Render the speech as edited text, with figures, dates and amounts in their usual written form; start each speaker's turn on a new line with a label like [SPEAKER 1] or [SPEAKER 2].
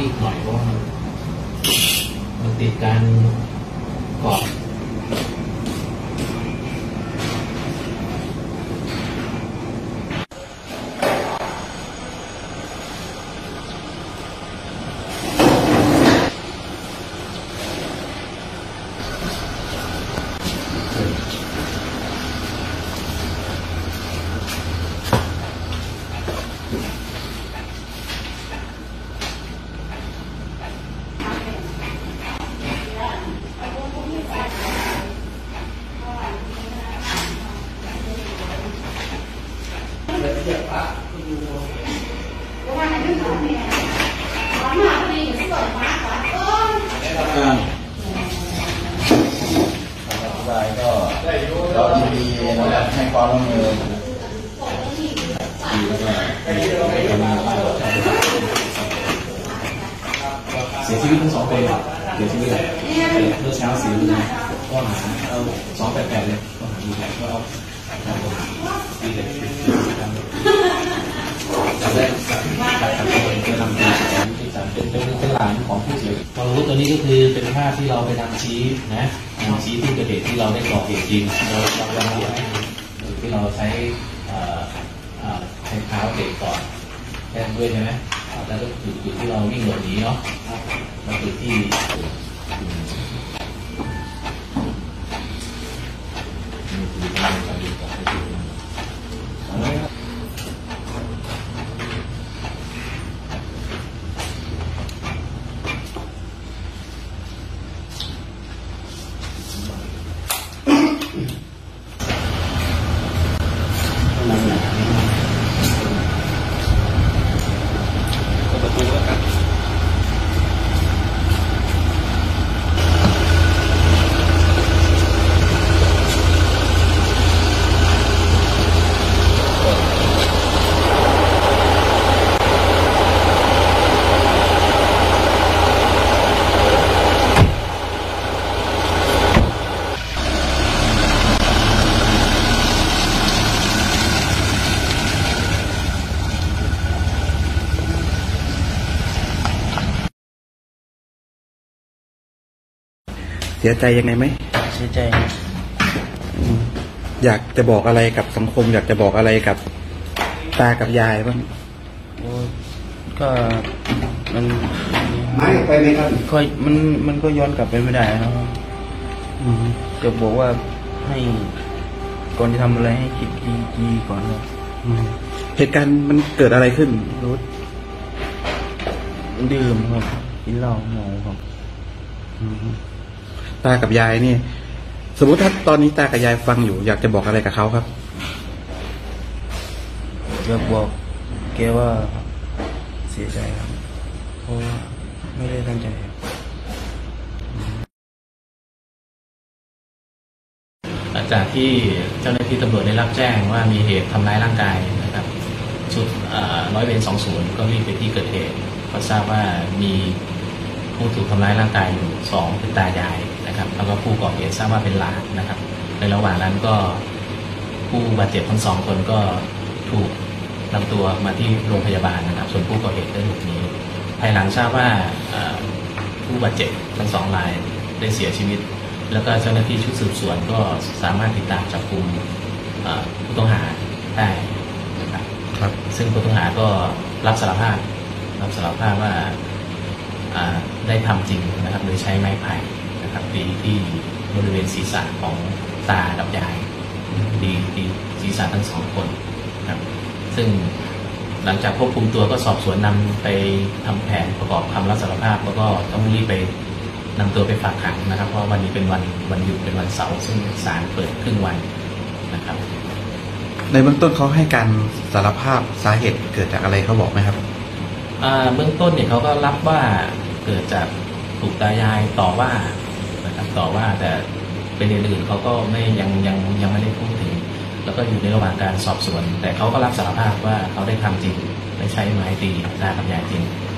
[SPEAKER 1] บหน่อยเพราะว่ามันติดการกรอบ
[SPEAKER 2] ก็ยินดีนะครับให้ความร่วมมือ
[SPEAKER 1] เสียชีวิตทั้ง2 คนเสียชีวิตเลยเมื่อเช้าสีเลยก็หา288เลยก็หาดูแลก็เอาดีเลยจับได้จับคนจะนำตัวที่จะเป็นหลานของผู้เสียชีวิตความรู้ตัวนี้ก็คือเป็นภาพที่เราไปนำชี้นะนำชี้ที่เกิดเหตุที่เราได้ก่อเหตุจริงเราที่เราใช้เท้าเตะก่อนแค่ด้วยใช่ไหมแล้วก็จุดที่เราวิ่งหลบหนีเนาะมาจุดที่
[SPEAKER 2] เสียใจยังไงไหม
[SPEAKER 3] เสียใจ
[SPEAKER 2] อยากจะบอกอะไรกับสังคมอยากจะบอกอะไรกับตากับยายบ้าง
[SPEAKER 3] ก็มัน
[SPEAKER 2] ไม่ไปไหมครับ
[SPEAKER 3] ค่อยมันก็ย้อนกลับไปไม่ได้นะจะบอกว่าให้ก่อนจะทำอะไรให้คิดดีก่อนนะ
[SPEAKER 2] เหตุการณ์มันเกิดอะไรขึ้น
[SPEAKER 3] รถดื่มครับกินเหล้าเมาครับ
[SPEAKER 2] ตากับยายนี่สมมติถ้าตอนนี้ตากับยายฟังอยู่อยากจะบอกอะไรกับเขาครับ
[SPEAKER 3] อยากบอกแกว่าเสียใจครับเพราะไม่ได้ตั้งใจ
[SPEAKER 1] หลังจากที่เจ้าหน้าที่ตำรวจได้รับแจ้งว่ามีเหตุทำร้ายร่างกายนะครับชุดร้อยเวร20ก็รีบไปที่เกิดเหตุก็ทราบว่ามีผู้ถูกทำร้ายร่างกายอยู่2เป็นตายายนะครับแล้วก็ผู้ก่อเหตุทราบว่าเป็นหลานนะครับในระหว่างนั้นก็ผู้บาดเจ็บทั้ง2 คนก็ถูกนำตัวมาที่โรงพยาบาลนะครับส่วนผู้ก่อเหตุได้หลบหนีภายหลังทราบว่าผู้บาดเจ็บทั้ง2 รายได้เสียชีวิตแล้วก็เจ้าหน้าที่ชุดสืบสวนก็สามารถติดตามจับกุมผู้ต้องหาได้นะครับซึ่งผู้ต้องหาก็รับสารภาพว่าได้ทำจริงนะครับโดยใช้ไม้ไผ่นะครับตีที่บริเวณศีรษะของตากับยายตีศีรษะทั้ง2 คนครับซึ่งหลังจากควบคุมตัวก็สอบสวนนำไปทำแผนประกอบคำรับสารภาพแล้วก็ต้องรีบไปนำตัวไปฝากขังนะครับเพราะวันนี้เป็นวันหยุดเป็นวันเสาร์ซึ่งศาลเปิดครึ่งวันนะครับ
[SPEAKER 2] ในเบื้องต้นเขาให้การสารภาพสาเหตุเกิดจากอะไรเขาบอกไหมครับ
[SPEAKER 1] เบื้องต้นเนี่ยเขาก็รับว่าเกิดจากถูกตายายต่อว่านะครับต่อว่าแต่เป็นอื่นๆเขาก็ยังไม่ได้พูดถึงแล้วก็อยู่ในระหว่างการสอบสวนแต่เขาก็รับสารภาพว่าเขาได้ทำจริงได้ใช้ไม้ตีตากับยายจริง